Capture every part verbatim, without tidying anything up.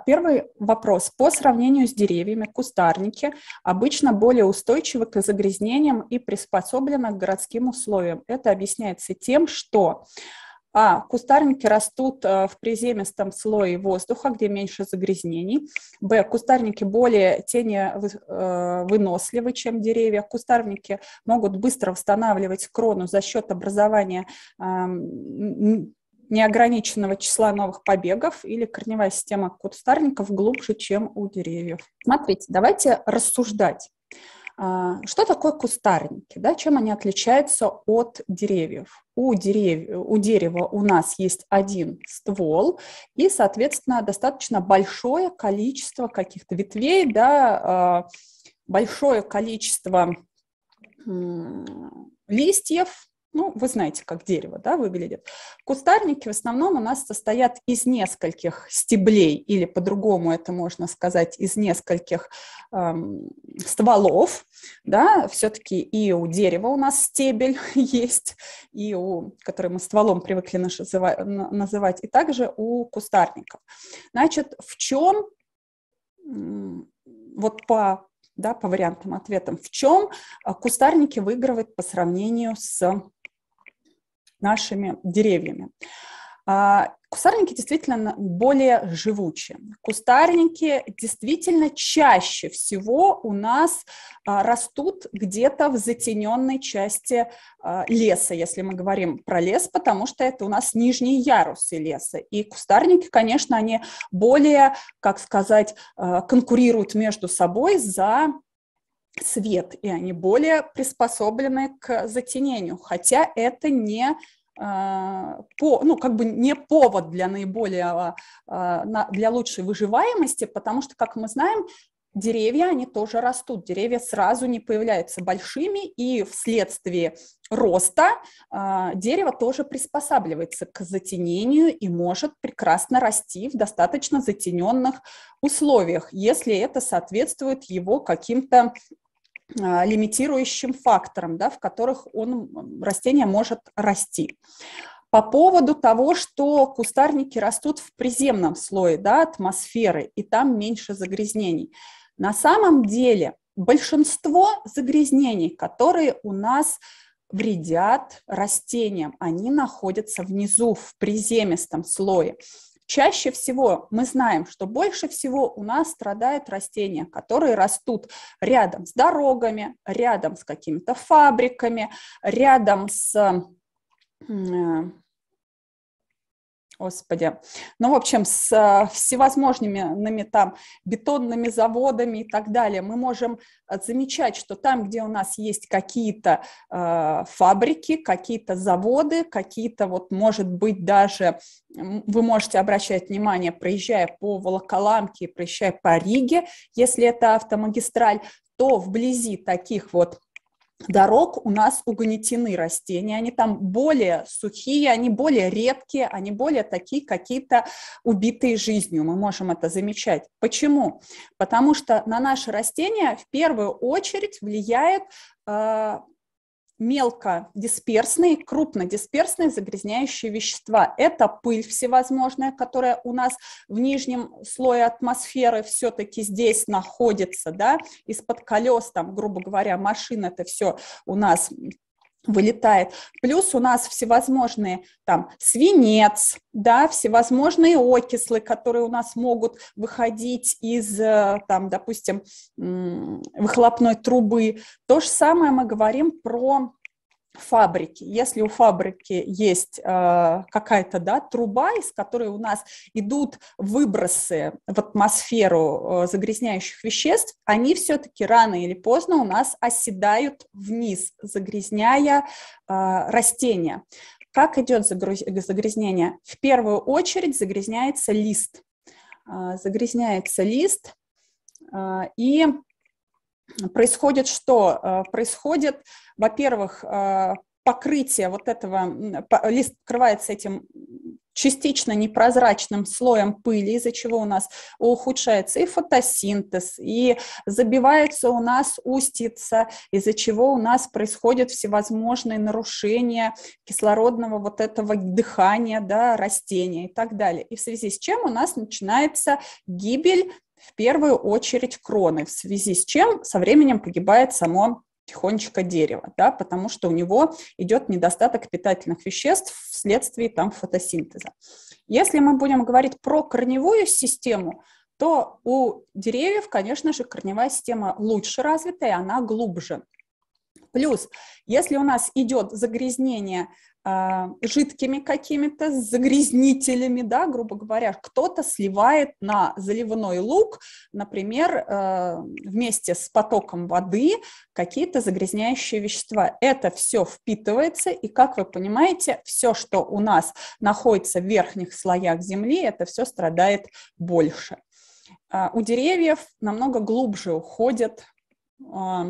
Итак, первый вопрос. По сравнению с деревьями, кустарники обычно более устойчивы к загрязнениям и приспособлены к городским условиям. Это объясняется тем, что А. Кустарники растут в приземистом слое воздуха, где меньше загрязнений. Б. Кустарники более теневыносливы, чем деревья. Кустарники могут быстро восстанавливать крону за счет образования неограниченного числа новых побегов, или корневая система кустарников глубже, чем у деревьев. Смотрите, давайте рассуждать. Что такое кустарники? Да? Чем они отличаются от деревьев? У, дерев... у дерева у нас есть один ствол и, соответственно, достаточно большое количество каких-то ветвей, да, большое количество листьев. Ну, вы знаете, как дерево, да, выглядит. Кустарники в основном у нас состоят из нескольких стеблей, или по-другому это можно сказать, из нескольких эм, стволов, да, все-таки и у дерева у нас стебель есть, и у, который мы стволом привыкли называть, и также у кустарников. Значит, в чем, вот по, да, по вариантам ответам, в чем кустарники выигрывают по сравнению с нашими деревьями? Кустарники действительно более живучие. Кустарники действительно чаще всего у нас растут где-то в затененной части леса, если мы говорим про лес, потому что это у нас нижние ярусы леса. И кустарники, конечно, они более, как сказать, конкурируют между собой за свет, и они более приспособлены к затенению, хотя это не по, ну, как бы не повод для наиболее, для лучшей выживаемости, потому что, как мы знаем, деревья, они тоже растут, деревья сразу не появляются большими, и вследствие роста дерево тоже приспосабливается к затенению и может прекрасно расти в достаточно затененных условиях, если это соответствует его каким-то лимитирующим факторам, да, в которых он, растение может расти. По поводу того, что кустарники растут в приземном слое, да, атмосферы, и там меньше загрязнений. На самом деле большинство загрязнений, которые у нас вредят растениям, они находятся внизу, в приземистом слое. Чаще всего мы знаем, что больше всего у нас страдают растения, которые растут рядом с дорогами, рядом с какими-то фабриками, рядом с, господи, ну, в общем, с всевозможными там бетонными заводами и так далее. Мы можем замечать, что там, где у нас есть какие-то э, фабрики, какие-то заводы, какие-то, вот, может быть, даже, вы можете обращать внимание, проезжая по Волоколамке, проезжая по Риге, если это автомагистраль, то вблизи таких вот дорог у нас угнетены растения, они там более сухие, они более редкие, они более такие какие-то убитые жизнью, мы можем это замечать. Почему? Потому что на наши растения в первую очередь влияет э, мелкодисперсные, крупнодисперсные загрязняющие вещества. Это пыль всевозможная, которая у нас в нижнем слое атмосферы все-таки здесь находится, да, из-под колес, там, грубо говоря, машин, это все у нас вылетает. Плюс у нас всевозможные там свинец, да, всевозможные окислы, которые у нас могут выходить из, там, допустим, выхлопной трубы. То же самое мы говорим про фабрики. Если у фабрики есть э, какая-то, да, труба, из которой у нас идут выбросы в атмосферу э, загрязняющих веществ, они все-таки рано или поздно у нас оседают вниз, загрязняя э, растения. Как идет загрязнение? В первую очередь загрязняется лист. Э, загрязняется лист, э, и происходит что? Происходит, во-первых, покрытие вот этого, лист покрывается этим частично непрозрачным слоем пыли, из-за чего у нас ухудшается и фотосинтез, и забивается у нас устьица, из-за чего у нас происходят всевозможные нарушения кислородного вот этого дыхания, да, растения и так далее. И в связи с чем у нас начинается гибель, в первую очередь, кроны, в связи с чем со временем погибает само тихонечко дерево, да, потому что у него идет недостаток питательных веществ вследствие там фотосинтеза. Если мы будем говорить про корневую систему, то у деревьев, конечно же, корневая система лучше развита, и она глубже. Плюс, если у нас идет загрязнение э, жидкими какими-то загрязнителями, да, грубо говоря, кто-то сливает на заливной луг, например, э, вместе с потоком воды какие-то загрязняющие вещества. Это все впитывается, и, как вы понимаете, все, что у нас находится в верхних слоях земли, это все страдает больше. Э, у деревьев намного глубже уходят э,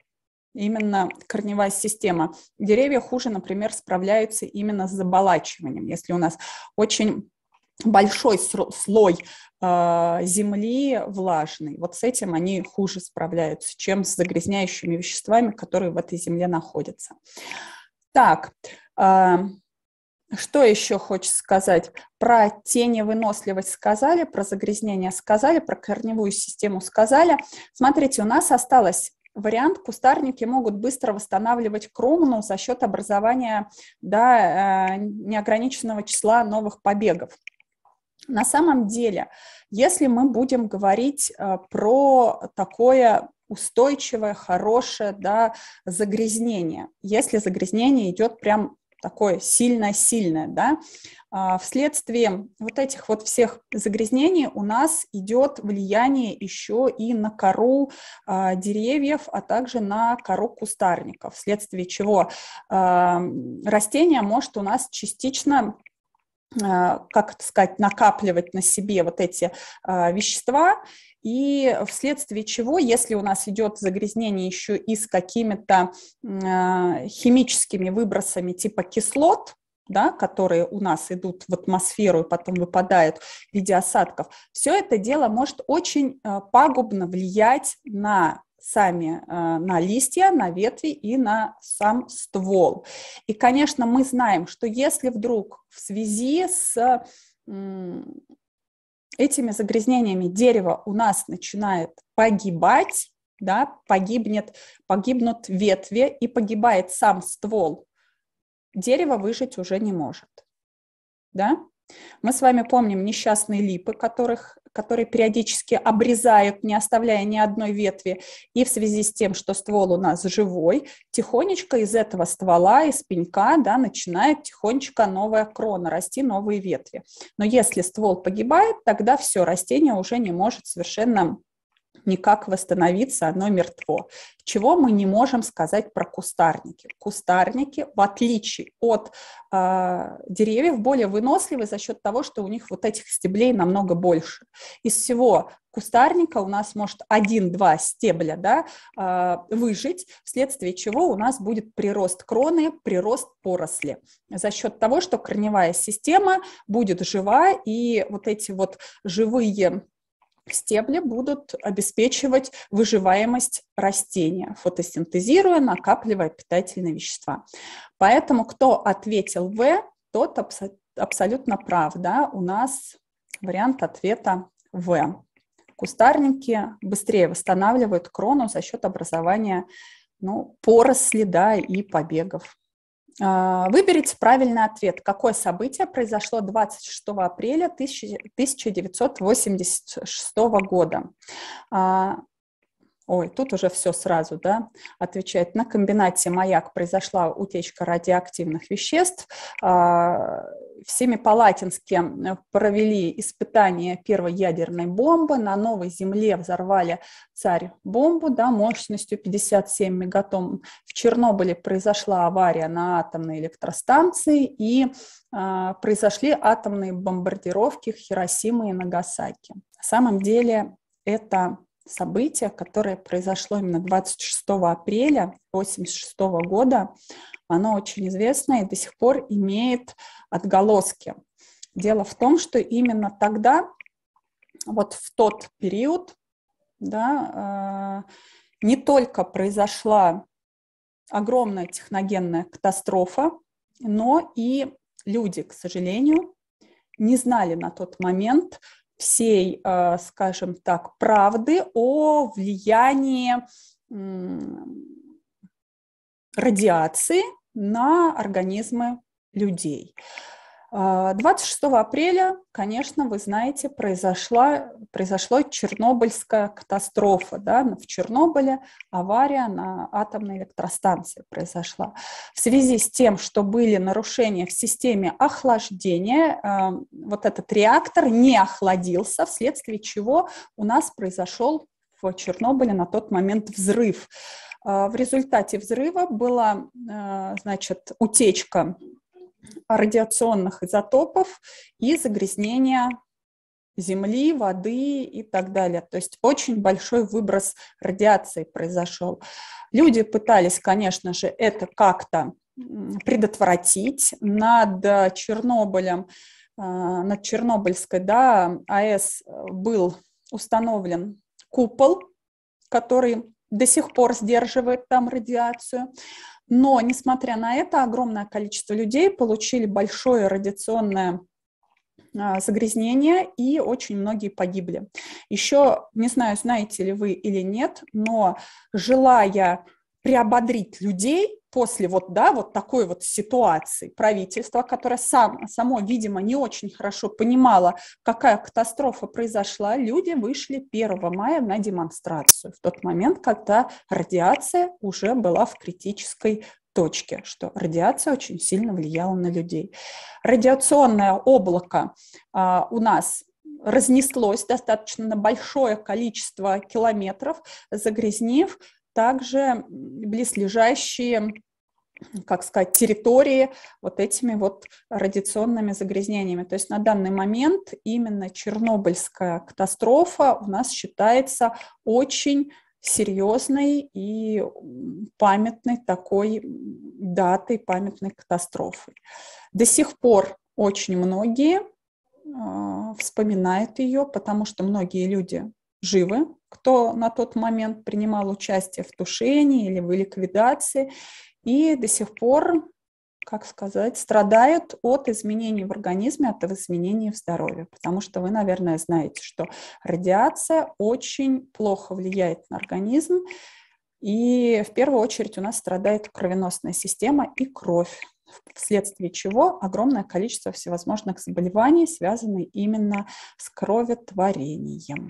именно корневая система. Деревья хуже, например, справляются именно с заболачиванием. Если у нас очень большой слой э, земли влажный, вот с этим они хуже справляются, чем с загрязняющими веществами, которые в этой земле находятся. Так, э, что еще хочется сказать? Про теневыносливость сказали, про загрязнение сказали, про корневую систему сказали. Смотрите, у нас осталось вариант: кустарники могут быстро восстанавливать крону за счет образования, да, неограниченного числа новых побегов. На самом деле, если мы будем говорить про такое устойчивое, хорошее, да, загрязнение, если загрязнение идет прям такое сильное-сильное, да, вследствие вот этих вот всех загрязнений у нас идет влияние еще и на кору э, деревьев, а также на кору кустарников, вследствие чего э, растение может у нас частично, э, как это сказать, накапливать на себе вот эти э, вещества, и вследствие чего, если у нас идет загрязнение еще и с какими-то э, химическими выбросами типа кислот, да, которые у нас идут в атмосферу и потом выпадают в виде осадков, все это дело может очень э, пагубно влиять на сами, э, на листья, на ветви и на сам ствол. И, конечно, мы знаем, что если вдруг в связи с э, этими загрязнениями дерево у нас начинает погибать, да, погибнет, погибнут ветви и погибает сам ствол, дерево выжить уже не может. Да? Мы с вами помним несчастные липы, которых, которые периодически обрезают, не оставляя ни одной ветви, и в связи с тем, что ствол у нас живой, тихонечко из этого ствола, из пенька, да, начинает тихонечко новая крона, расти новые ветви. Но если ствол погибает, тогда все, растение уже не может совершенно никак восстановиться, оно мертво. Чего мы не можем сказать про кустарники? Кустарники, в отличие от э, деревьев, более выносливы за счет того, что у них вот этих стеблей намного больше. Из всего кустарника у нас может один-два стебля, да, э, выжить, вследствие чего у нас будет прирост кроны, прирост поросли. За счет того, что корневая система будет жива, и вот эти вот живые стебли будут обеспечивать выживаемость растения, фотосинтезируя, накапливая питательные вещества. Поэтому кто ответил В, тот абсо- абсолютно прав. Да? У нас вариант ответа В. Кустарники быстрее восстанавливают крону за счет образования, ну, поросли, да, и побегов. Выберите правильный ответ. Какое событие произошло двадцать шестого апреля тысяча девятьсот восемьдесят шестого года? Ой, тут уже все сразу, да, отвечает. На комбинате «Маяк» произошла утечка радиоактивных веществ. В Семипалатинске провели испытание первой ядерной бомбы. На Новой Земле взорвали «Царь-бомбу», да, мощностью пятьдесят семь мегатонн. В Чернобыле произошла авария на атомной электростанции, и произошли атомные бомбардировки Хиросимы и Нагасаки. На самом деле это событие, которое произошло именно двадцать шестого апреля тысяча девятьсот восемьдесят шестого года, оно очень известно и до сих пор имеет отголоски. Дело в том, что именно тогда, вот в тот период, да, не только произошла огромная техногенная катастрофа, но и люди, к сожалению, не знали на тот момент всей, скажем так, правды о влиянии радиации на организмы людей. двадцать шестого апреля, конечно, вы знаете, произошла, произошла Чернобыльская катастрофа. Да? В Чернобыле авария на атомной электростанции произошла. В связи с тем, что были нарушения в системе охлаждения, вот этот реактор не охладился, вследствие чего у нас произошел в Чернобыле на тот момент взрыв. В результате взрыва была, значит, утечка радиационных изотопов и загрязнение земли, воды и так далее. То есть очень большой выброс радиации произошел. Люди пытались, конечно же, это как-то предотвратить. Над Чернобылем, над Чернобыльской, да, АЭС был установлен купол, который до сих пор сдерживает там радиацию. Но, несмотря на это, огромное количество людей получили большое радиационное загрязнение, и очень многие погибли. Еще, не знаю, знаете ли вы или нет, но желая приободрить людей после вот, да, вот такой вот ситуации, правительство, которое сам, само, видимо, не очень хорошо понимало, какая катастрофа произошла, люди вышли первого мая на демонстрацию, в тот момент, когда радиация уже была в критической точке, что радиация очень сильно влияла на людей. Радиационное облако а, у нас разнеслось достаточно на большое количество километров, загрязнив также близлежащие, как сказать, территории вот этими вот радиационными загрязнениями. То есть на данный момент именно Чернобыльская катастрофа у нас считается очень серьезной и памятной такой датой, памятной катастрофой. До сих пор очень многие э, вспоминают ее, потому что многие люди живы, кто на тот момент принимал участие в тушении или в ликвидации, и до сих пор, как сказать, страдают от изменений в организме, от изменений в здоровье. Потому что вы, наверное, знаете, что радиация очень плохо влияет на организм, и в первую очередь у нас страдает кровеносная система и кровь, вследствие чего огромное количество всевозможных заболеваний связаны именно с кроветворением.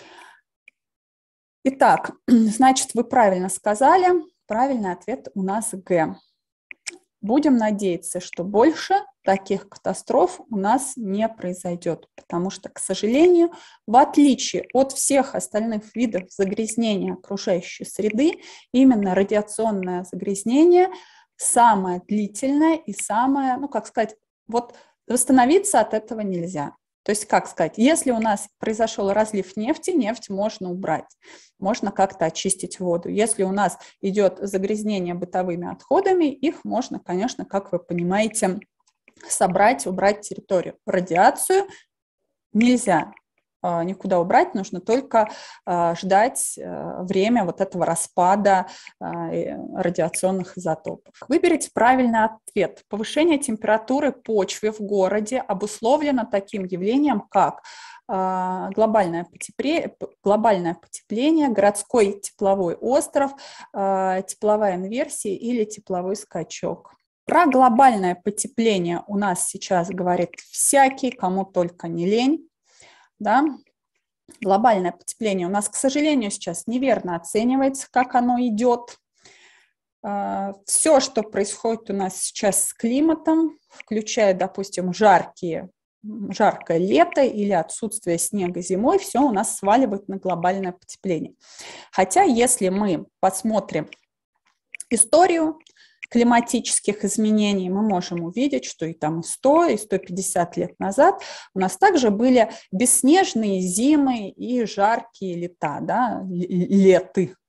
Итак, значит, вы правильно сказали, правильный ответ у нас Г. Будем надеяться, что больше таких катастроф у нас не произойдет, потому что, к сожалению, в отличие от всех остальных видов загрязнения окружающей среды, именно радиационное загрязнение самое длительное и самое, ну, как сказать, вот восстановиться от этого нельзя. То есть, как сказать, если у нас произошел разлив нефти, нефть можно убрать, можно как-то очистить воду. Если у нас идет загрязнение бытовыми отходами, их можно, конечно, как вы понимаете, собрать, убрать территорию. Радиацию нельзя никуда убрать, нужно только ждать время вот этого распада радиационных изотопов. Выберите правильный ответ. Повышение температуры почвы в городе обусловлено таким явлением, как глобальное потепление, глобальное потепление, городской тепловой остров, тепловая инверсия или тепловой скачок. Про глобальное потепление у нас сейчас говорит всякий, кому только не лень. Да? Глобальное потепление у нас, к сожалению, сейчас неверно оценивается, как оно идет. Все, что происходит у нас сейчас с климатом, включая, допустим, жаркие, жаркое лето или отсутствие снега зимой, все у нас сваливает на глобальное потепление. Хотя, если мы посмотрим историю климатических изменений, мы можем увидеть, что и там сто, и сто пятьдесят лет назад у нас также были бесснежные зимы и жаркие лета, да, леты,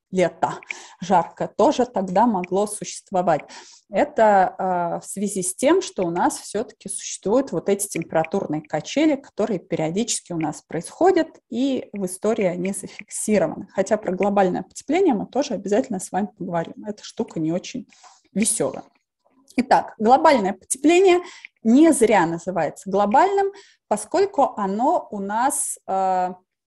лето жаркое, тоже тогда могло существовать. Это э, в связи с тем, что у нас все-таки существуют вот эти температурные качели, которые периодически у нас происходят, и в истории они зафиксированы. Хотя про глобальное потепление мы тоже обязательно с вами поговорим. Эта штука не очень веселая. Итак, глобальное потепление не зря называется глобальным, поскольку оно у нас э,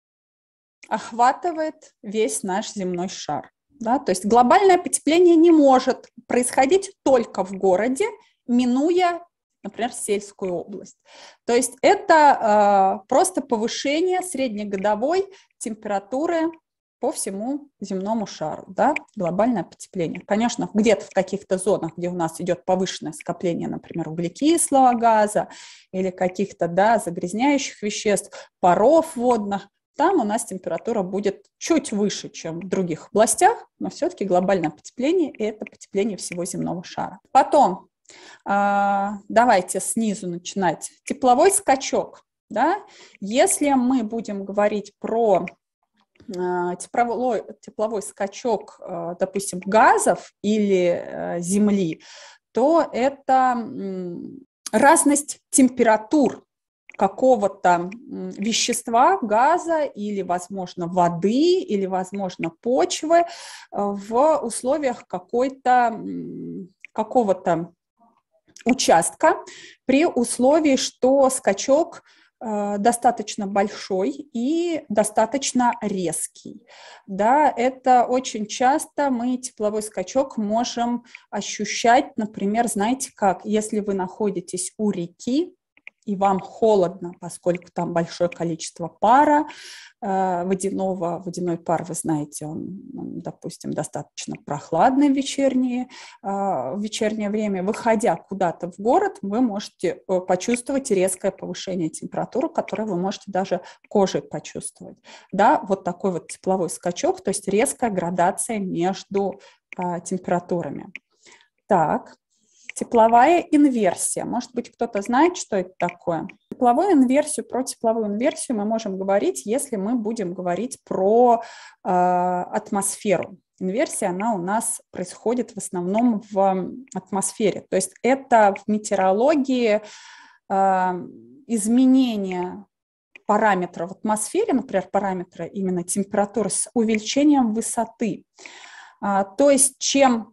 охватывает весь наш земной шар. Да? То есть глобальное потепление не может происходить только в городе, минуя, например, сельскую область. То есть это э, просто повышение среднегодовой температуры по всему земному шару, да, глобальное потепление. Конечно, где-то в каких-то зонах, где у нас идет повышенное скопление, например, углекислого газа или каких-то, да, загрязняющих веществ, паров водных, там у нас температура будет чуть выше, чем в других областях, но все-таки глобальное потепление – это потепление всего земного шара. Потом, давайте снизу начинать. Тепловой скачок. Да? Если мы будем говорить про Тепловой, тепловой скачок, допустим, газов или Земли, то это разность температур какого-то вещества, газа или, возможно, воды, или, возможно, почвы в условиях какой-то, какого-то участка, при условии, что скачок достаточно большой и достаточно резкий. Да, это очень часто мы тепловой скачок можем ощущать, например, знаете как, если вы находитесь у реки, и вам холодно, поскольку там большое количество пара э, водяного. Водяной пар, вы знаете, он, он допустим, достаточно прохладный в вечернее, э, в вечернее время. Выходя куда-то в город, вы можете почувствовать резкое повышение температуры, которое вы можете даже кожей почувствовать. Да, вот такой вот тепловой скачок, то есть резкая градация между э, температурами. Так. Тепловая инверсия. Может быть, кто-то знает, что это такое? Тепловую инверсию, про тепловую инверсию мы можем говорить, если мы будем говорить про э, атмосферу. Инверсия, она у нас происходит в основном в атмосфере. То есть это в метеорологии э, изменение параметров в атмосфере, например, параметра именно температуры с увеличением высоты. А, то есть чем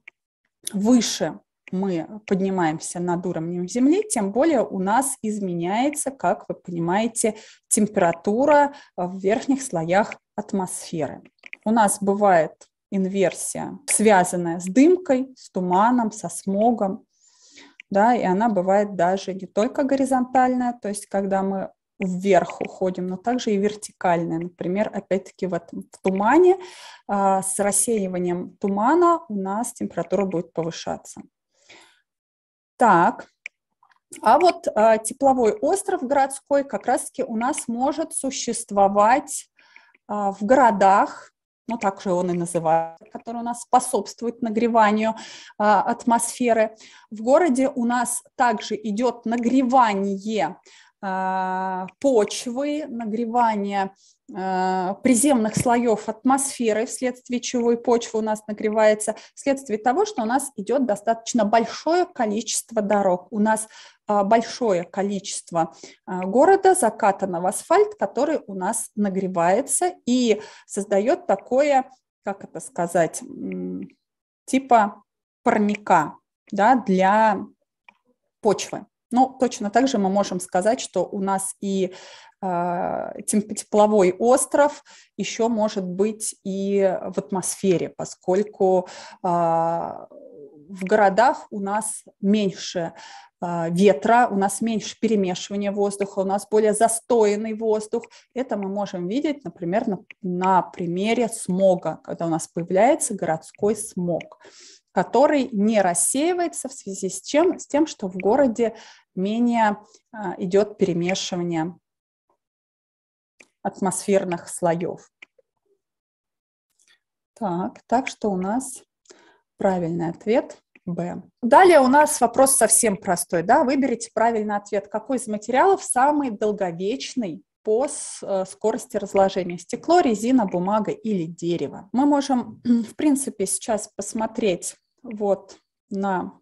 выше мы поднимаемся над уровнем Земли, тем более у нас изменяется, как вы понимаете, температура в верхних слоях атмосферы. У нас бывает инверсия, связанная с дымкой, с туманом, со смогом, да, и она бывает даже не только горизонтальная, то есть когда мы вверх уходим, но также и вертикальная. Например, опять-таки в этом в тумане, а, с рассеиванием тумана у нас температура будет повышаться. Так, а вот а, тепловой остров городской как раз-таки у нас может существовать а, в городах, ну так же он и называется, который у нас способствует нагреванию а, атмосферы. В городе у нас также идет нагревание а, почвы, нагревание а, приземных слоев атмосферы, вследствие чего и почва у нас нагревается, вследствие того, что у нас идет достаточно большое количество дорог. У нас а, большое количество а, города закатано в асфальт, который у нас нагревается и создает такое, как это сказать, типа парника, да, для почвы. Ну, точно так же мы можем сказать, что у нас и э, тепловой остров еще может быть и в атмосфере, поскольку э, в городах у нас меньше э, ветра, у нас меньше перемешивания воздуха, у нас более застойный воздух. Это мы можем видеть, например, на, на примере смога, когда у нас появляется городской смог, который не рассеивается в связи с чем? С тем, что в городе менее а, идет перемешивание атмосферных слоев. Так, так что у нас правильный ответ Б. Далее у нас вопрос совсем простой. Да? Выберите правильный ответ. Какой из материалов самый долговечный по скорости разложения: стекло, резина, бумага или дерево. Мы можем, в принципе, сейчас посмотреть вот на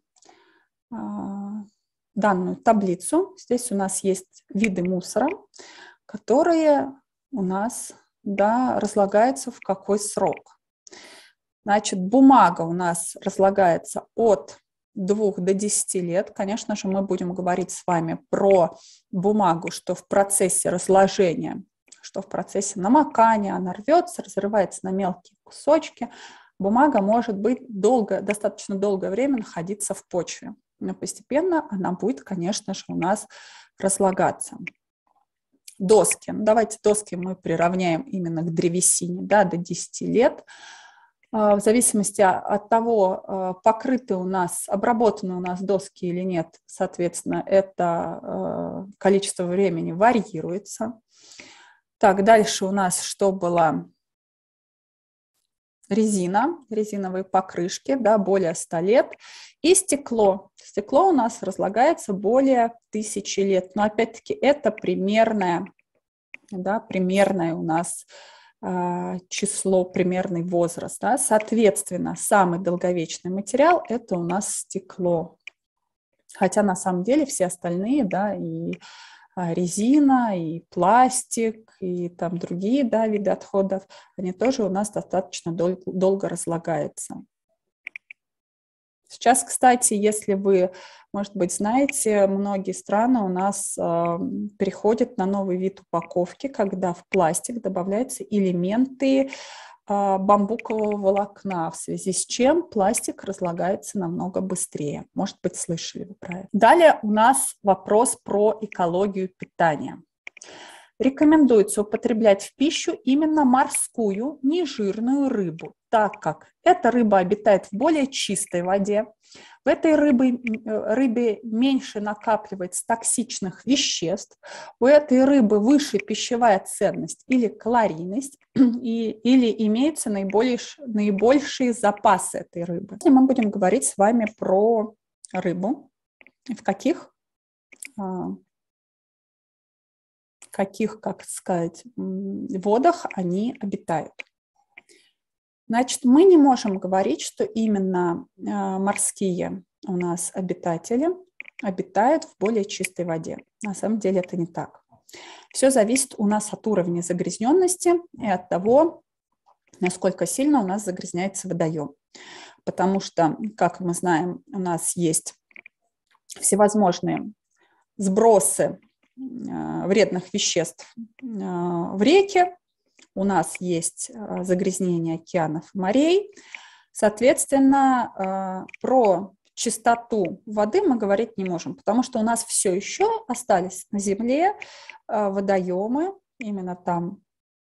данную таблицу. Здесь у нас есть виды мусора, которые у нас, да, разлагаются в какой срок. Значит, бумага у нас разлагается от двух до десяти лет. Конечно же, мы будем говорить с вами про бумагу, что в процессе разложения, что в процессе намокания она рвется, разрывается на мелкие кусочки. Бумага может быть долго, достаточно долгое время находиться в почве. Но постепенно она будет, конечно же, у нас разлагаться. Доски. Давайте доски мы приравняем именно к древесине, да, до десяти лет. В зависимости от того, покрыты у нас, обработаны у нас доски или нет, соответственно, это количество времени варьируется. Так, дальше у нас что было? Резина, резиновые покрышки, да, более ста лет. И стекло. Стекло у нас разлагается более тысячи лет. Но опять-таки это примерное, да, примерное у нас э, число, примерный возраст. Да. Соответственно, самый долговечный материал – это у нас стекло. Хотя на самом деле все остальные, да, и резина, и пластик, и там другие, да, виды отходов, они тоже у нас достаточно дол- долго разлагаются. Сейчас, кстати, если вы, может быть, знаете, многие страны у нас э, переходят на новый вид упаковки, когда в пластик добавляются элементы э, бамбукового волокна, в связи с чем пластик разлагается намного быстрее. Может быть, слышали вы про это. Далее у нас вопрос про экологию питания. Рекомендуется употреблять в пищу именно морскую, нежирную рыбу, так как эта рыба обитает в более чистой воде. В этой рыбе, рыбе меньше накапливается токсичных веществ, у этой рыбы выше пищевая ценность или калорийность, и, или имеются наибольшие, наибольшие запасы этой рыбы. И мы будем говорить с вами про рыбу, в каких... каких, как сказать, водах они обитают. Значит, мы не можем говорить, что именно морские у нас обитатели обитают в более чистой воде. На самом деле это не так. Все зависит у нас от уровня загрязненности и от того, насколько сильно у нас загрязняется водоем. Потому что, как мы знаем, у нас есть всевозможные сбросы вредных веществ в реке, у нас есть загрязнение океанов и морей. Соответственно, про чистоту воды мы говорить не можем, потому что у нас все еще остались на Земле водоемы, именно там,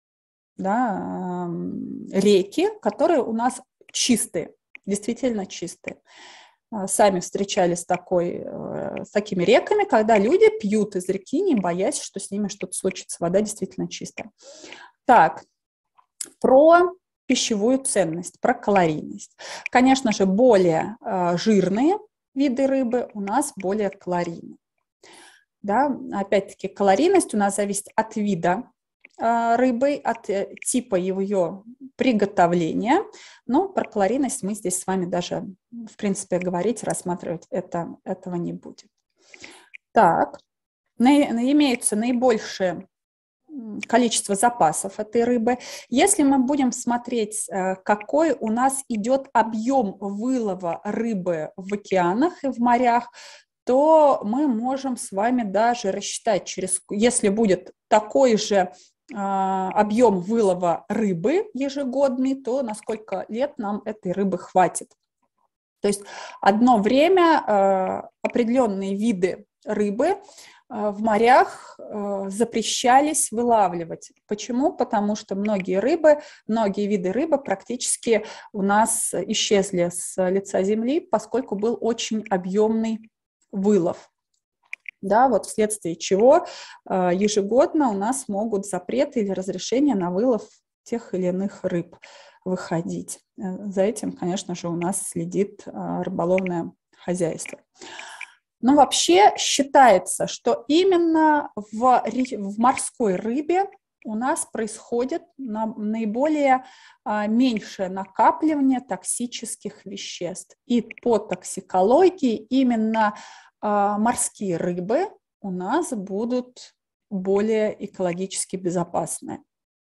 да, реки, которые у нас чистые, действительно чистые. Сами встречались с, такой, с такими реками, когда люди пьют из реки, не боясь, что с ними что-то случится. Вода действительно чистая. Так, про пищевую ценность, про калорийность. Конечно же, более э, жирные виды рыбы у нас более калорийны. Да? Опять-таки, калорийность у нас зависит от вида э, рыбы, от э, типа ее приготовления. Но про калорийность мы здесь с вами даже, в принципе, говорить, рассматривать это, этого не будем. Так, имеются наибольшие количество запасов этой рыбы. Если мы будем смотреть, какой у нас идет объем вылова рыбы в океанах и в морях, то мы можем с вами даже рассчитать, через, если будет такой же объем вылова рыбы ежегодный, то на сколько лет нам этой рыбы хватит. То есть одно время определенные виды рыбы в морях запрещались вылавливать. Почему? Потому что многие рыбы, многие виды рыбы практически у нас исчезли с лица земли, поскольку был очень объемный вылов. Да, вот вследствие чего ежегодно у нас могут запреты или разрешения на вылов тех или иных рыб выходить. За этим, конечно же, у нас следит рыболовное хозяйство. Но вообще считается, что именно в, в морской рыбе у нас происходит наиболее а, меньшее накапливание токсических веществ. И по токсикологии именно а, морские рыбы у нас будут более экологически безопасны.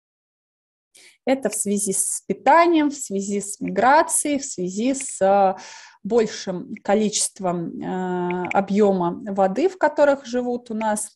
Это в связи с питанием, в связи с миграцией, в связи с а, большим количеством а, объема воды, в которых живут у нас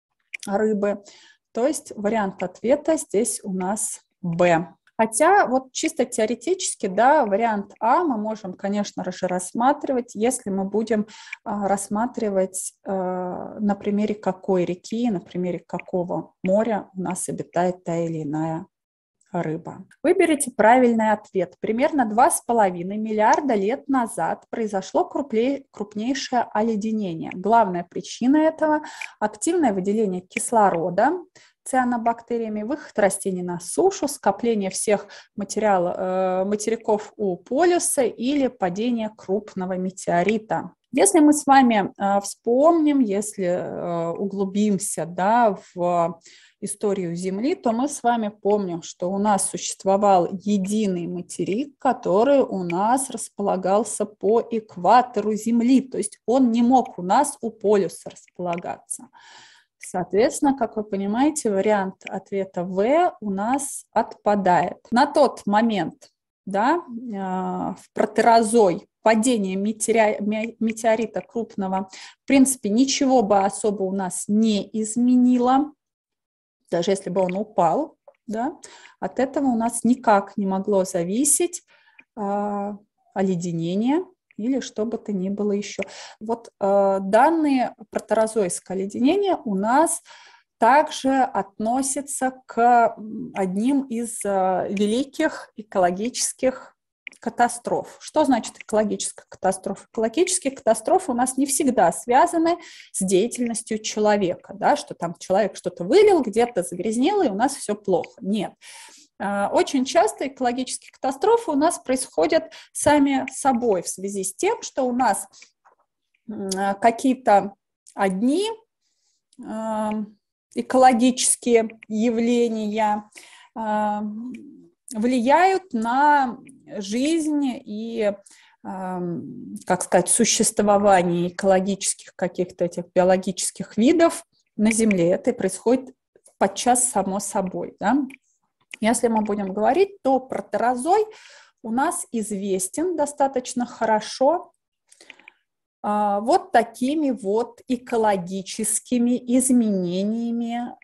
рыбы. То есть вариант ответа здесь у нас Б. Хотя вот чисто теоретически, да, вариант А мы можем, конечно же, рассматривать, если мы будем а, рассматривать а, на примере какой реки, на примере какого моря у нас обитает та или иная рыба. Выберите правильный ответ. Примерно два с половиной миллиарда лет назад произошло крупнейшее оледенение. Главная причина этого – активное выделение кислорода цианобактериями, выход растений на сушу, скопление всех материалов, э, материков у полюса или падение крупного метеорита. Если мы с вами э, вспомним, если э, углубимся, да, в историю Земли, то мы с вами помним, что у нас существовал единый материк, который у нас располагался по экватору Земли, то есть он не мог у нас у полюса располагаться. Соответственно, как вы понимаете, вариант ответа В у нас отпадает. На тот момент, да, в протерозой падение метеорита крупного, в принципе, ничего бы особо у нас не изменило, даже если бы он упал, да, от этого у нас никак не могло зависеть а, оледенение или что бы то ни было еще. Вот а, данные протерозойского оледенения у нас также относятся к одним из а, великих экологических катастроф. Что значит экологическая катастрофа? Экологические катастрофы у нас не всегда связаны с деятельностью человека, да, что там человек что-то вылил, где-то загрязнил, и у нас все плохо. Нет. Очень часто экологические катастрофы у нас происходят сами собой в связи с тем, что у нас какие-то одни экологические явления влияют на жизнь и, как сказать, существование экологических каких-то этих биологических видов на Земле. Это происходит подчас само собой. Да? Если мы будем говорить, то протерозой у нас известен достаточно хорошо вот такими вот экологическими изменениями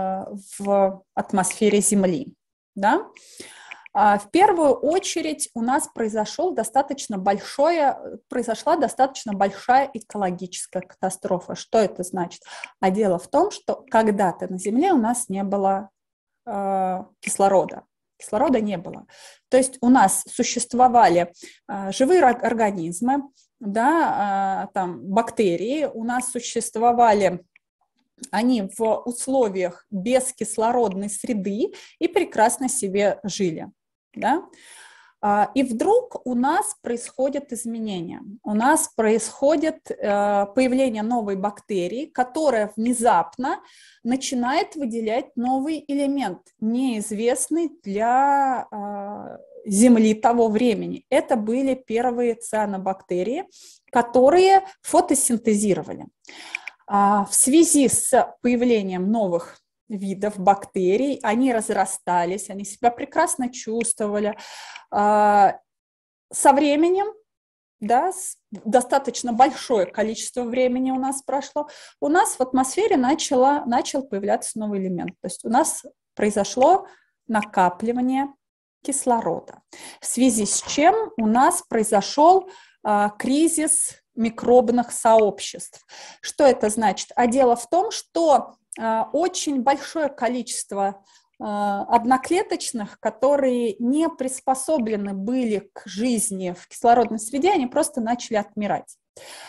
в атмосфере Земли. Да? В первую очередь у нас произошел достаточно большое, произошла достаточно большая экологическая катастрофа. Что это значит? А дело в том, что когда-то на Земле у нас не было э, кислорода. Кислорода не было. То есть у нас существовали э, живые организмы, да, э, там, бактерии, у нас существовали они в условиях бескислородной среды и прекрасно себе жили. Да? И вдруг у нас происходят изменения. У нас происходит появление новой бактерии, которая внезапно начинает выделять новый элемент, неизвестный для Земли того времени. Это были первые цианобактерии, которые фотосинтезировали. В связи с появлением новых видов бактерий, они разрастались, они себя прекрасно чувствовали. Со временем, да, достаточно большое количество времени у нас прошло, у нас в атмосфере начало, начал появляться новый элемент. То есть у нас произошло накапливание кислорода, в связи с чем у нас произошел кризис микробных сообществ. Что это значит? А дело в том, что э, очень большое количество э, одноклеточных, которые не приспособлены были к жизни в кислородной среде, они просто начали отмирать.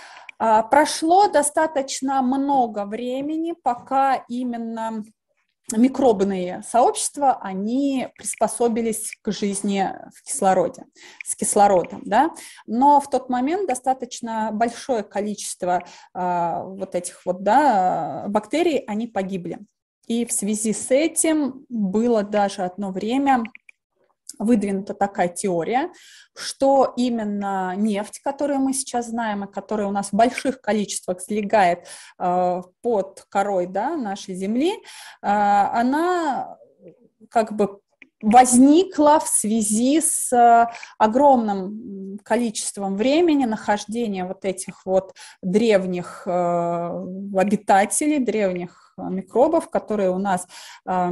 Э, прошло достаточно много времени, пока именно микробные сообщества, они приспособились к жизни в кислороде, с кислородом, да, но в тот момент достаточно большое количество э, вот этих вот, да, бактерий, они погибли. И в связи с этим было даже одно время выдвинута такая теория, что именно нефть, которую мы сейчас знаем, и которая у нас в больших количествах залегает э, под корой, да, нашей Земли, э, она как бы возникла в связи с огромным количеством времени нахождения вот этих вот древних э, обитателей, древних микробов, которые у нас э,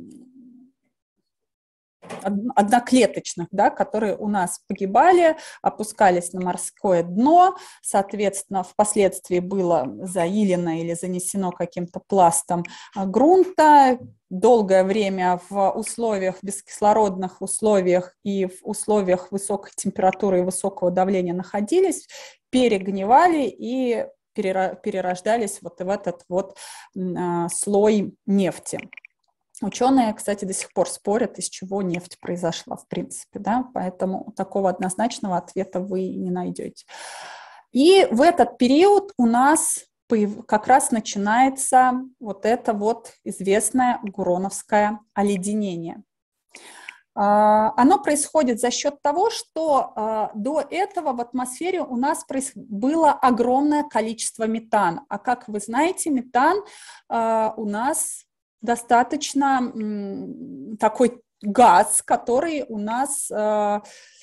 одноклеточных, да, которые у нас погибали, опускались на морское дно, соответственно, впоследствии было заилено или занесено каким-то пластом грунта, долгое время в условиях, бескислородных условиях и в условиях высокой температуры и высокого давления находились, перегнивали и перерождались вот в этот вот слой нефти. Ученые, кстати, до сих пор спорят, из чего нефть произошла, в принципе, да, поэтому такого однозначного ответа вы не найдете. И в этот период у нас как раз начинается вот это вот известное гуроновское оледенение. Оно происходит за счет того, что до этого в атмосфере у нас было огромное количество метана. А как вы знаете, метан у нас достаточно м, такой газ, который у нас э,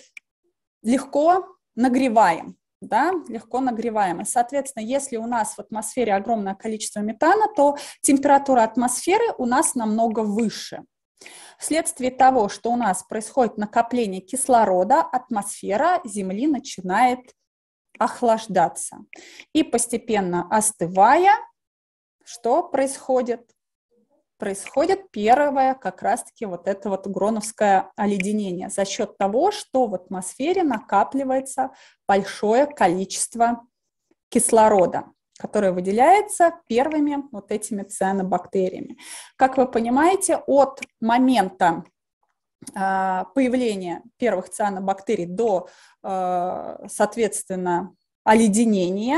легко нагреваем, да, легко нагреваем. И, соответственно, если у нас в атмосфере огромное количество метана, то температура атмосферы у нас намного выше. Вследствие того, что у нас происходит накопление кислорода, атмосфера Земли начинает охлаждаться. И постепенно остывая, что происходит? Происходит первое как раз-таки вот это вот гуроновское оледенение за счет того, что в атмосфере накапливается большое количество кислорода, которое выделяется первыми вот этими цианобактериями. Как вы понимаете, от момента э, появления первых цианобактерий до, э, соответственно, оледенения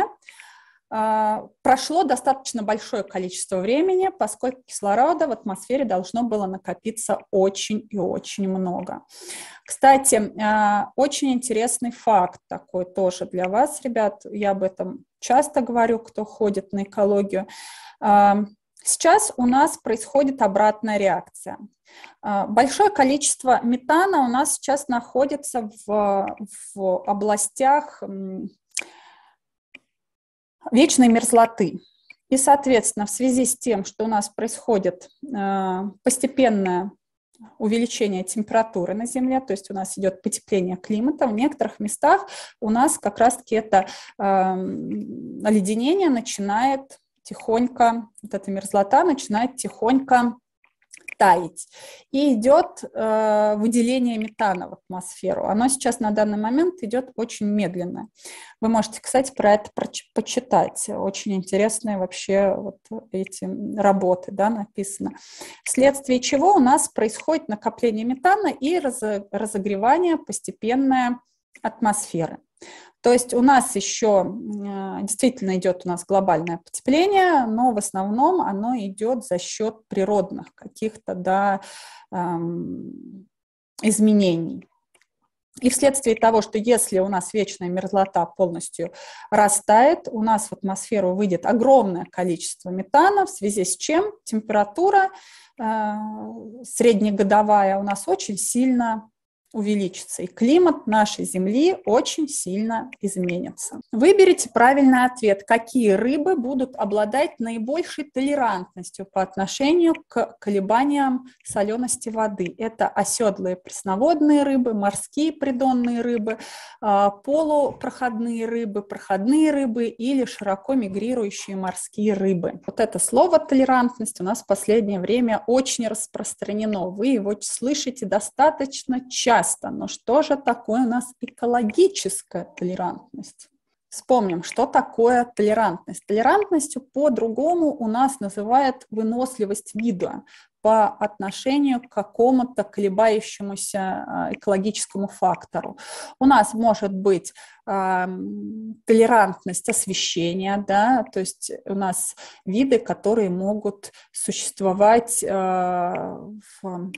прошло достаточно большое количество времени, поскольку кислорода в атмосфере должно было накопиться очень и очень много. Кстати, очень интересный факт такой тоже для вас, ребят, я об этом часто говорю, кто ходит на экологию. Сейчас у нас происходит обратная реакция. Большое количество метана у нас сейчас находится в, в областях вечной мерзлоты. И, соответственно, в связи с тем, что у нас происходит э, постепенное увеличение температуры на Земле, то есть у нас идет потепление климата, в некоторых местах у нас как раз-таки это э, оледенение начинает тихонько, вот эта мерзлота начинает тихонько таять. И идет э, выделение метана в атмосферу. Оно сейчас на данный момент идет очень медленно. Вы можете, кстати, про это почитать. Очень интересные вообще вот эти работы, да, написано. Вследствие чего у нас происходит накопление метана и разогревание постепенное атмосферы. То есть у нас еще действительно идет у нас глобальное потепление, но в основном оно идет за счет природных каких-то, да, эм, изменений. И вследствие того, что если у нас вечная мерзлота полностью растает, у нас в атмосферу выйдет огромное количество метана, в связи с чем температура э, среднегодовая у нас очень сильно увеличится, и климат нашей Земли очень сильно изменится. Выберите правильный ответ. Какие рыбы будут обладать наибольшей толерантностью по отношению к колебаниям солености воды? Это оседлые пресноводные рыбы, морские придонные рыбы, полупроходные рыбы, проходные рыбы или широко мигрирующие морские рыбы. Вот это слово «толерантность» у нас в последнее время очень распространено. Вы его слышите достаточно часто. Но что же такое у нас экологическая толерантность? Вспомним, что такое толерантность. Толерантностью по-другому у нас называют выносливость вида. по отношению к какому-то колебающемуся экологическому фактору. У нас может быть э, толерантность освещения, да, то есть у нас виды, которые могут существовать э, в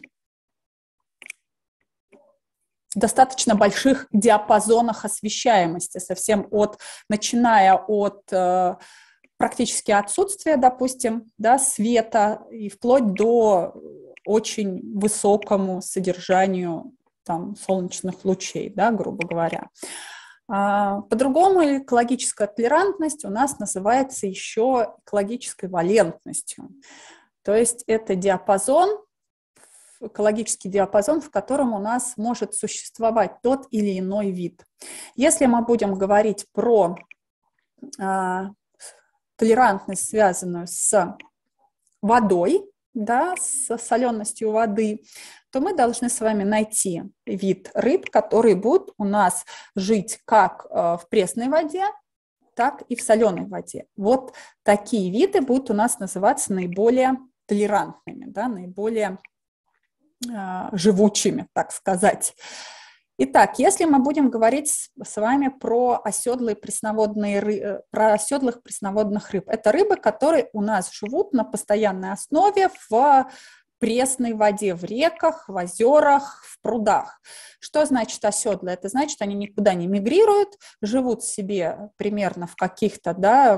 достаточно больших диапазонах освещаемости, совсем от, начиная от э, практически отсутствия, допустим, да, света и вплоть до очень высокому содержанию там, солнечных лучей, да, грубо говоря. А, по-другому экологическая толерантность у нас называется еще экологической валентностью. То есть это диапазон, экологический диапазон, в котором у нас может существовать тот или иной вид. Если мы будем говорить про э, толерантность, связанную с водой, да, с соленостью воды, то мы должны с вами найти вид рыб, которые будут у нас жить как э, в пресной воде, так и в соленой воде. Вот такие виды будут у нас называться наиболее толерантными, да, наиболее живучими, так сказать. Итак, если мы будем говорить с вами про оседлые пресноводные рыбы, про оседлых пресноводных рыб, это рыбы, которые у нас живут на постоянной основе в пресной воде, в реках, в озерах, в прудах. Что значит оседлые? Это значит, они никуда не мигрируют, живут себе примерно в каких-то, да,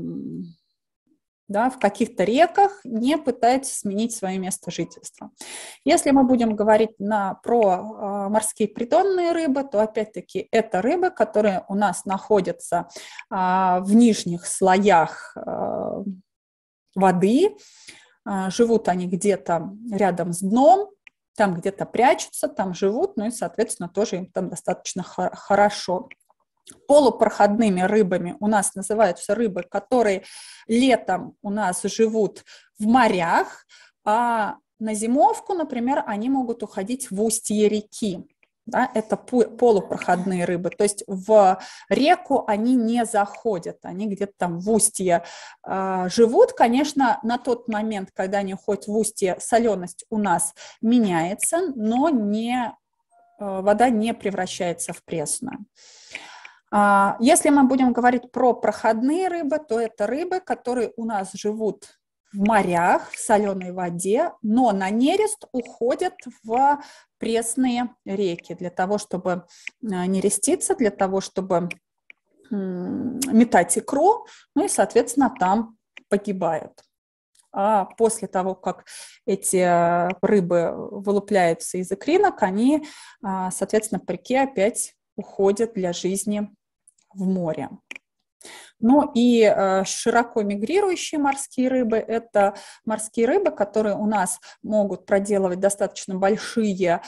Да, в каких-то реках, не пытаются сменить свое место жительства. Если мы будем говорить на, про э, морские придонные рыбы, то опять-таки это рыбы, которые у нас находятся э, в нижних слоях э, воды, э, живут они где-то рядом с дном, там где-то прячутся, там живут, ну и, соответственно, тоже им там достаточно хор- хорошо. Полупроходными рыбами у нас называются рыбы, которые летом у нас живут в морях, а на зимовку, например, они могут уходить в устье реки. Да, это полупроходные рыбы, то есть в реку они не заходят, они где-то там в устье э, живут. Конечно, на тот момент, когда они уходят в устье, соленость у нас меняется, но не, э, вода не превращается в пресную. Если мы будем говорить про проходные рыбы, то это рыбы, которые у нас живут в морях, в соленой воде, но на нерест уходят в пресные реки для того, чтобы нереститься, для того, чтобы метать икру, ну и, соответственно, там погибают. А после того, как эти рыбы вылупляются из икринок, они, соответственно, по реке опять уходят для жизни в море. Ну и э, широко мигрирующие морские рыбы – это морские рыбы, которые у нас могут проделывать достаточно большие, э,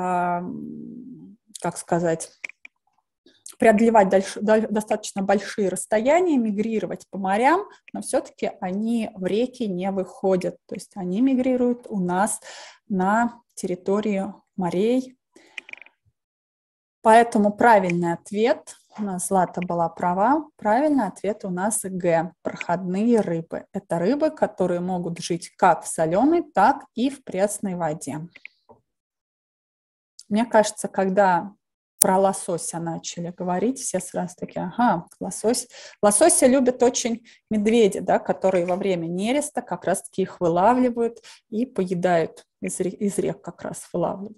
как сказать, преодолевать дальше, достаточно большие расстояния, мигрировать по морям, но все-таки они в реки не выходят, то есть они мигрируют у нас на территорию морей. Поэтому правильный ответ, у нас Злата была права, правильный ответ у нас Г, проходные рыбы. Это рыбы, которые могут жить как в соленой, так и в пресной воде. Мне кажется, когда про лосося начали говорить, все сразу такие, ага, лосось. Лосося любят очень медведи, да, которые во время нереста как раз-таки их вылавливают и поедают, из рек, из рек как раз вылавливают.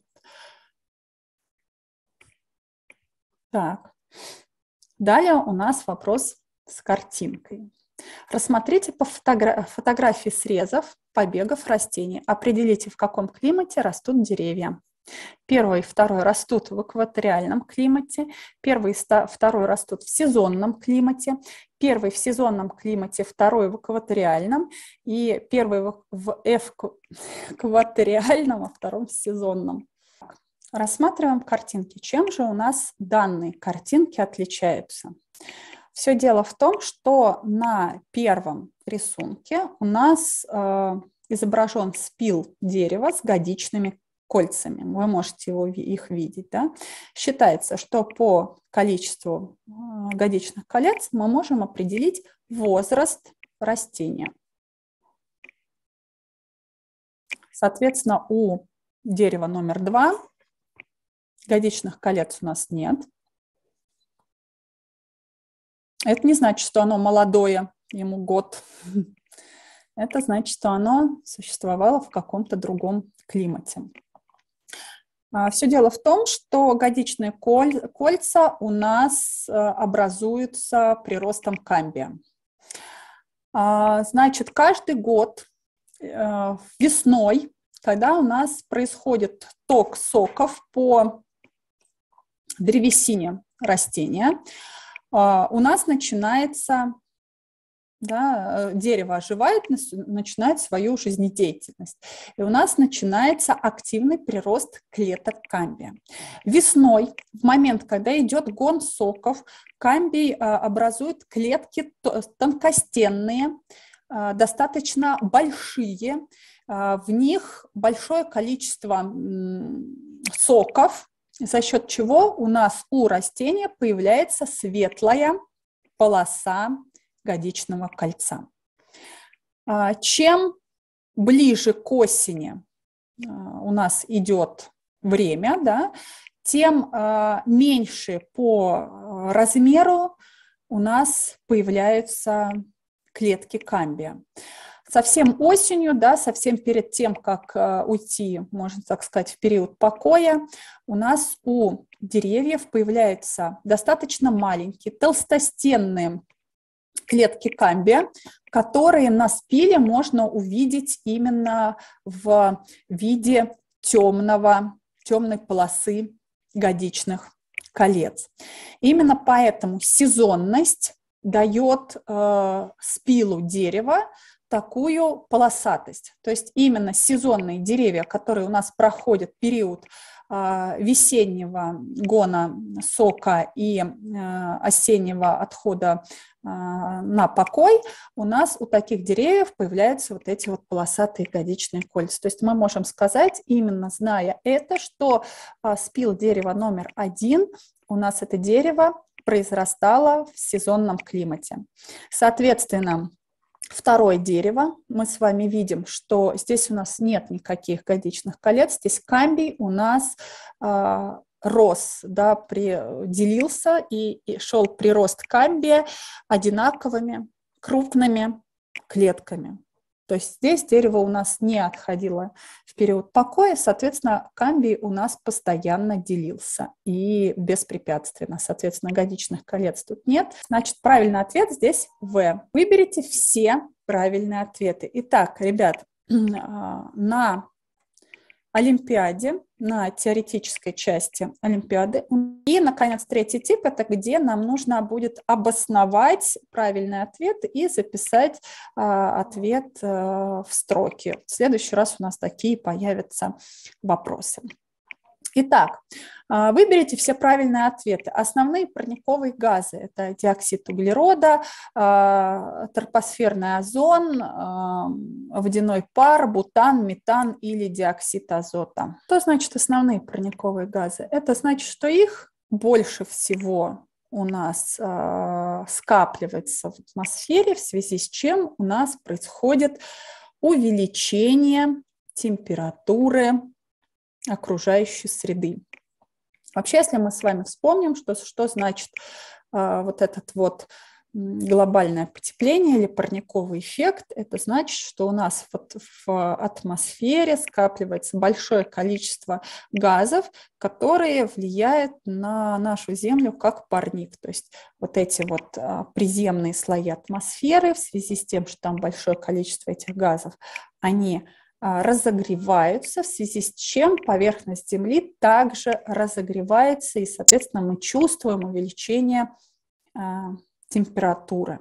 Так, далее у нас вопрос с картинкой. Рассмотрите по фотогра- фотографии срезов, побегов растений. Определите, в каком климате растут деревья. Первый и второй растут в экваториальном климате, первый и второй растут в сезонном климате, первый в сезонном климате, второй в экваториальном, и первый в экваториальном, а втором в сезонном. Рассматриваем картинки. Чем же у нас данные картинки отличаются? Все дело в том, что на первом рисунке у нас э, изображен спил дерева с годичными кольцами. Вы можете его, их видеть. Да? Считается, что по количеству э, годичных колец мы можем определить возраст растения. Соответственно, у дерева номер два годичных колец у нас нет. Это не значит, что оно молодое, ему год. Это значит, что оно существовало в каком-то другом климате. Все дело в том, что годичные кольца у нас образуются приростом камбия. Значит, каждый год весной, когда у нас происходит ток соков по древесине растения, у нас начинается, да, дерево оживает, начинает свою жизнедеятельность. И у нас начинается активный прирост клеток камбия. Весной, в момент, когда идет гон соков, камбий образует клетки тонкостенные, достаточно большие. В них большое количество соков, за счет чего у нас у растения появляется светлая полоса годичного кольца. Чем ближе к осени у нас идет время, да, тем меньше по размеру у нас появляются клетки камбия. Совсем осенью, да, совсем перед тем, как э, уйти, можно так сказать, в период покоя, у нас у деревьев появляются достаточно маленькие, толстостенные клетки камбия, которые на спиле можно увидеть именно в виде темного, темной полосы годичных колец. Именно поэтому сезонность дает э, спилу дерева такую полосатость. То есть именно сезонные деревья, которые у нас проходят период э, весеннего гона сока и э, осеннего отхода э, на покой, у нас у таких деревьев появляются вот эти вот полосатые годичные кольца. То есть мы можем сказать, именно зная это, что э, спил дерева номер один, у нас это дерево произрастало в сезонном климате. Соответственно, второе дерево, мы с вами видим, что здесь у нас нет никаких годичных колец, здесь камбий у нас э, рос, да, при, делился и, и шел прирост камбия одинаковыми крупными клетками. То есть здесь дерево у нас не отходило в период покоя, соответственно, камбий у нас постоянно делился и беспрепятственно. Соответственно, годичных колец тут нет. Значит, правильный ответ здесь В. Выберите все правильные ответы. Итак, ребят, на Олимпиаде, на теоретической части Олимпиады. И, наконец, третий тип – это где нам нужно будет обосновать правильный ответ и записать э, ответ э, в строки. В следующий раз у нас такие появятся вопросы. Итак, выберите все правильные ответы. Основные парниковые газы – это диоксид углерода, тропосферный озон, водяной пар, бутан, метан или диоксид азота. Что значит основные парниковые газы? Это значит, что их больше всего у нас скапливается в атмосфере, в связи с чем у нас происходит увеличение температуры окружающей среды. Вообще, если мы с вами вспомним, что, что значит э, вот этот вот глобальное потепление или парниковый эффект, это значит, что у нас вот в атмосфере скапливается большое количество газов, которые влияют на нашу Землю как парник. То есть вот эти вот э, приземные слои атмосферы в связи с тем, что там большое количество этих газов, они разогреваются, в связи с чем поверхность Земли также разогревается, и, соответственно, мы чувствуем увеличение э, температуры.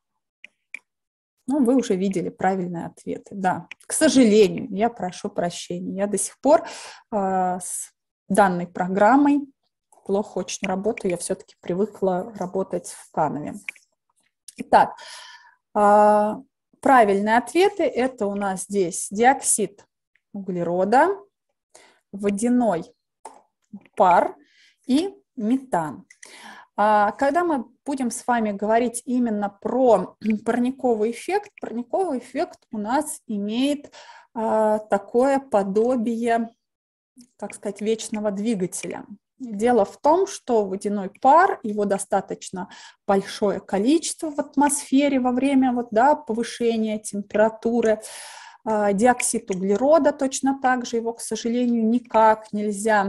Ну, вы уже видели правильные ответы. Да, к сожалению, я прошу прощения. Я до сих пор э, с данной программой плохо очень работаю, я все-таки привыкла работать в Канове. Итак, э, правильные ответы – это у нас здесь диоксид углерода, водяной пар и метан. Когда мы будем с вами говорить именно про парниковый эффект, парниковый эффект у нас имеет а, такое подобие, как сказать, вечного двигателя. Дело в том, что водяной пар, его достаточно большое количество в атмосфере во время вот, да, повышения температуры. Диоксид углерода точно так же, его, к сожалению, никак нельзя,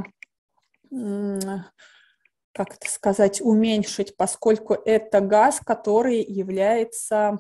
как это сказать, уменьшить, поскольку это газ, который является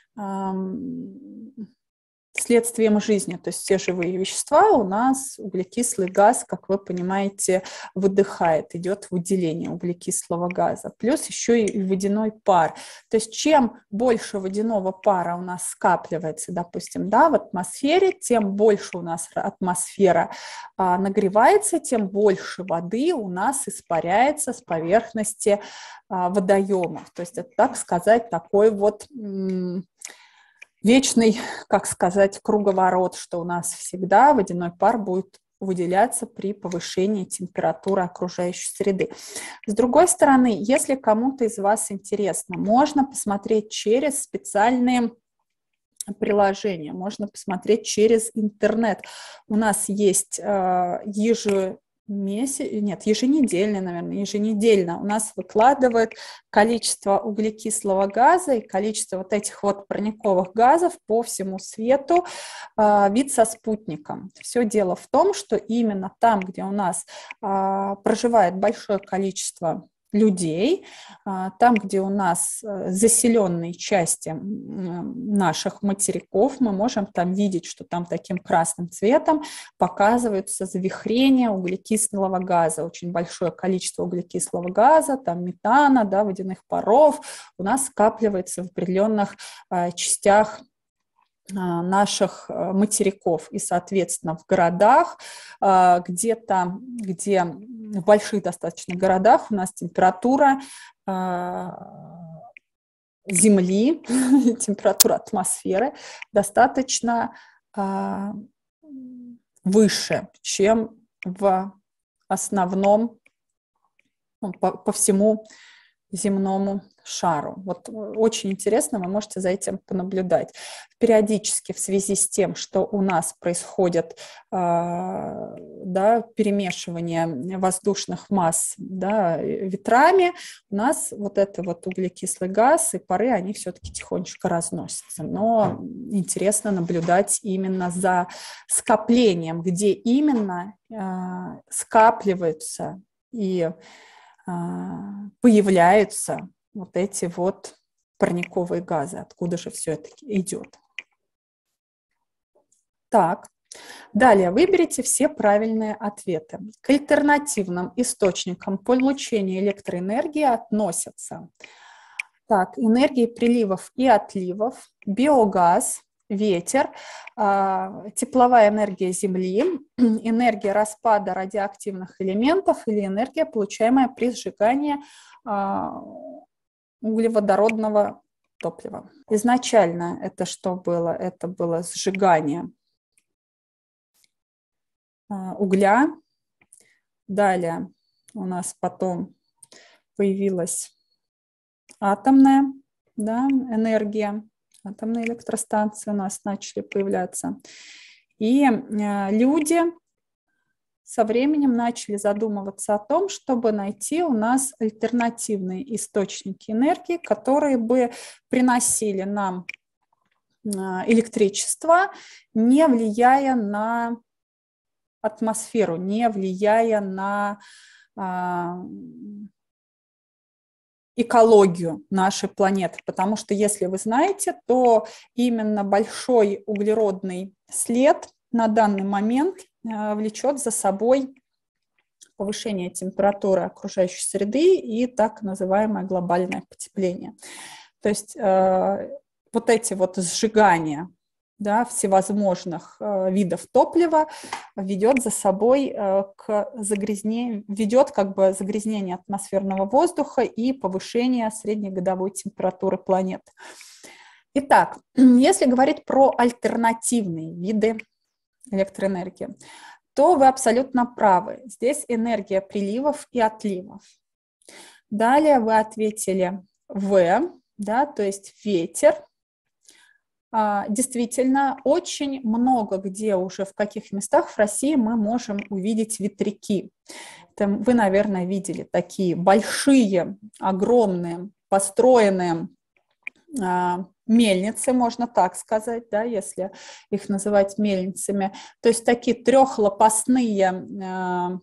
следствием жизни, то есть все живые вещества у нас, углекислый газ, как вы понимаете, выдыхает, идет выделение углекислого газа, плюс еще и водяной пар. То есть чем больше водяного пара у нас скапливается, допустим, да, в атмосфере, тем больше у нас атмосфера а, нагревается, тем больше воды у нас испаряется с поверхности а, водоемов. То есть это, так сказать, такой вот вечный, как сказать, круговорот, что у нас всегда водяной пар будет выделяться при повышении температуры окружающей среды. С другой стороны, если кому-то из вас интересно, можно посмотреть через специальные приложения, можно посмотреть через интернет. У нас есть э, ежемесячно, нет, еженедельно, наверное, еженедельно у нас выкладывают количество углекислого газа и количество вот этих вот парниковых газов по всему свету, э, вид со спутником. Все дело в том, что именно там, где у нас э, проживает большое количество людей, там, где у нас заселенные части наших материков, мы можем там видеть, что там таким красным цветом показываются завихрения углекислого газа, очень большое количество углекислого газа, там метана, да, водяных паров у нас скапливается в определенных частях наших материков. И, соответственно, в городах, где-то, где в больших достаточно городах у нас температура Земли, температура атмосферы достаточно выше, чем в основном по, по всему земному шару. Вот очень интересно, вы можете за этим понаблюдать. Периодически в связи с тем, что у нас происходит э, да, перемешивание воздушных масс, да, ветрами, у нас вот это вот углекислый газ и пары, они все-таки тихонечко разносятся. Но интересно наблюдать именно за скоплением, где именно э, скапливаются и э, появляются вот эти вот парниковые газы, откуда же все это идет. Так, далее выберите все правильные ответы. К альтернативным источникам получения электроэнергии относятся так, энергии приливов и отливов, биогаз, ветер, тепловая энергия Земли, энергия распада радиоактивных элементов или энергия, получаемая при сжигании углеводородного топлива. Изначально это что было? Это было сжигание угля. Далее у нас потом появилась атомная, да, энергия, атомные электростанции у нас начали появляться. И люди со временем начали задумываться о том, чтобы найти у нас альтернативные источники энергии, которые бы приносили нам электричество, не влияя на атмосферу, не влияя на экологию нашей планеты. Потому что, если вы знаете, то именно большой углеродный след на данный момент влечет за собой повышение температуры окружающей среды и так называемое глобальное потепление. То есть э, вот эти вот сжигания, да, всевозможных э, видов топлива ведет за собой э, к загрязнению, ведет как бы загрязнение атмосферного воздуха и повышение среднегодовой температуры планеты. Итак, если говорить про альтернативные виды электроэнергии, то вы абсолютно правы. Здесь энергия приливов и отливов. Далее вы ответили В, да, то есть ветер, действительно, очень много где уже в каких местах в России мы можем увидеть ветряки. Это вы, наверное, видели такие большие, огромные, построенные мельницы, можно так сказать, да, если их называть мельницами. То есть такие трехлопастные,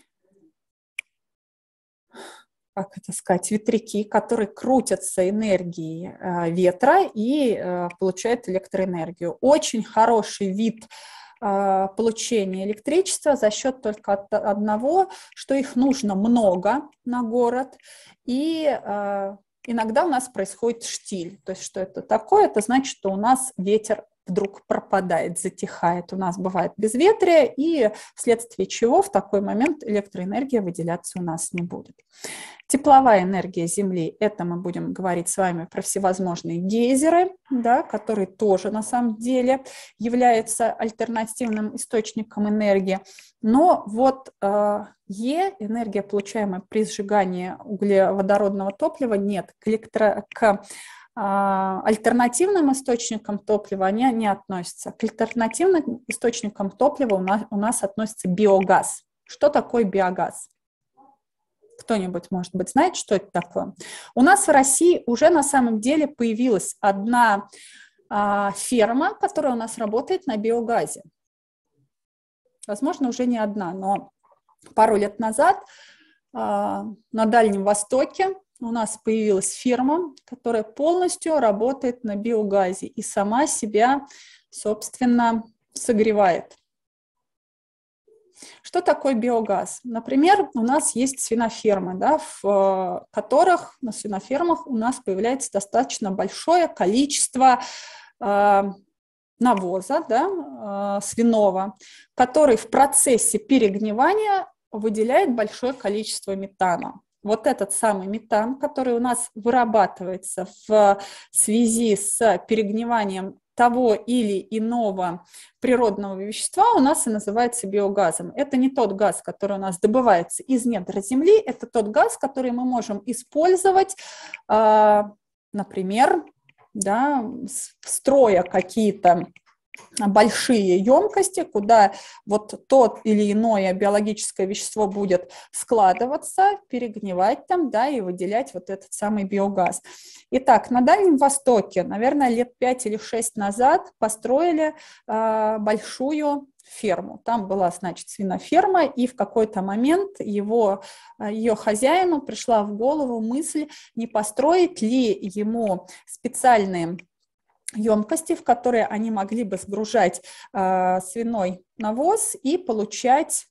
как это сказать, ветряки, которые крутятся энергией ветра и получают электроэнергию. Очень хороший вид получения электричества за счет только одного, что их нужно много на город, и иногда у нас происходит штиль. То есть что это такое? Это значит, что у нас ветер вдруг пропадает, затихает. У нас бывает безветрие, и вследствие чего в такой момент электроэнергия выделяться у нас не будет. Тепловая энергия Земли, это мы будем говорить с вами про всевозможные гейзеры, да, которые тоже на самом деле являются альтернативным источником энергии. Но вот э, Е, энергия, получаемая при сжигании углеводородного топлива, нет, к, электро, к э, альтернативным источникам топлива они не относятся. К альтернативным источникам топлива у нас, у нас относится биогаз. Что такое биогаз? Кто-нибудь, может быть, знает, что это такое? У нас в России уже на самом деле появилась одна а, ферма, которая у нас работает на биогазе. Возможно, уже не одна, но пару лет назад а, на Дальнем Востоке у нас появилась фирма, которая полностью работает на биогазе и сама себя, собственно, согревает. Что такое биогаз? Например, у нас есть свинофермы, да, в которых на свинофермах у нас появляется достаточно большое количество э, навоза, да, э, свиного, который в процессе перегнивания выделяет большое количество метана. Вот этот самый метан, который у нас вырабатывается в связи с перегниванием того или иного природного вещества, у нас и называется биогазом. Это не тот газ, который у нас добывается из недр земли, это тот газ, который мы можем использовать, например, да, строя какие-то большие емкости, куда вот то или иное биологическое вещество будет складываться, перегнивать там, да, и выделять вот этот самый биогаз. Итак, на Дальнем Востоке, наверное, лет пять или шесть назад построили э, большую ферму. Там была, значит, свиноферма, и в какой-то момент его, ее хозяину пришла в голову мысль, не построить ли ему специальные емкости, в которые они могли бы сгружать э, свиной навоз и получать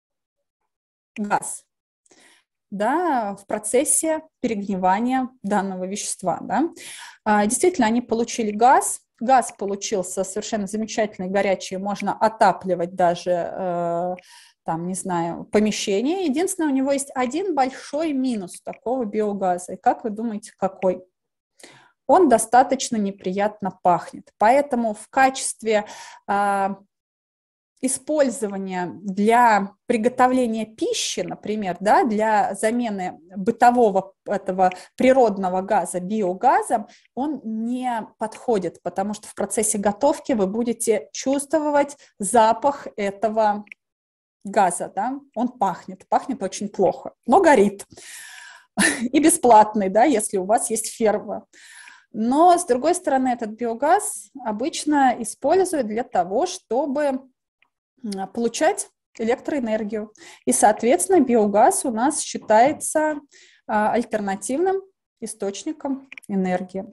газ, да, в процессе перегнивания данного вещества. Да. А, действительно, они получили газ. Газ получился совершенно замечательный, горячий, можно отапливать даже, э, там, не знаю, помещение. Единственное, у него есть один большой минус такого биогаза. И как вы думаете, какой? Он достаточно неприятно пахнет. Поэтому в качестве э, использования для приготовления пищи, например, да, для замены бытового этого природного газа биогазом, он не подходит, потому что в процессе готовки вы будете чувствовать запах этого газа. Да? Он пахнет, пахнет очень плохо, но горит. И бесплатный, да, если у вас есть ферма. Но, с другой стороны, этот биогаз обычно используют для того, чтобы получать электроэнергию. И, соответственно, биогаз у нас считается альтернативным источником энергии.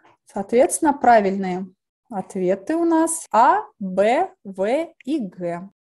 Соответственно, правильные ответы у нас А, Б, В и Г.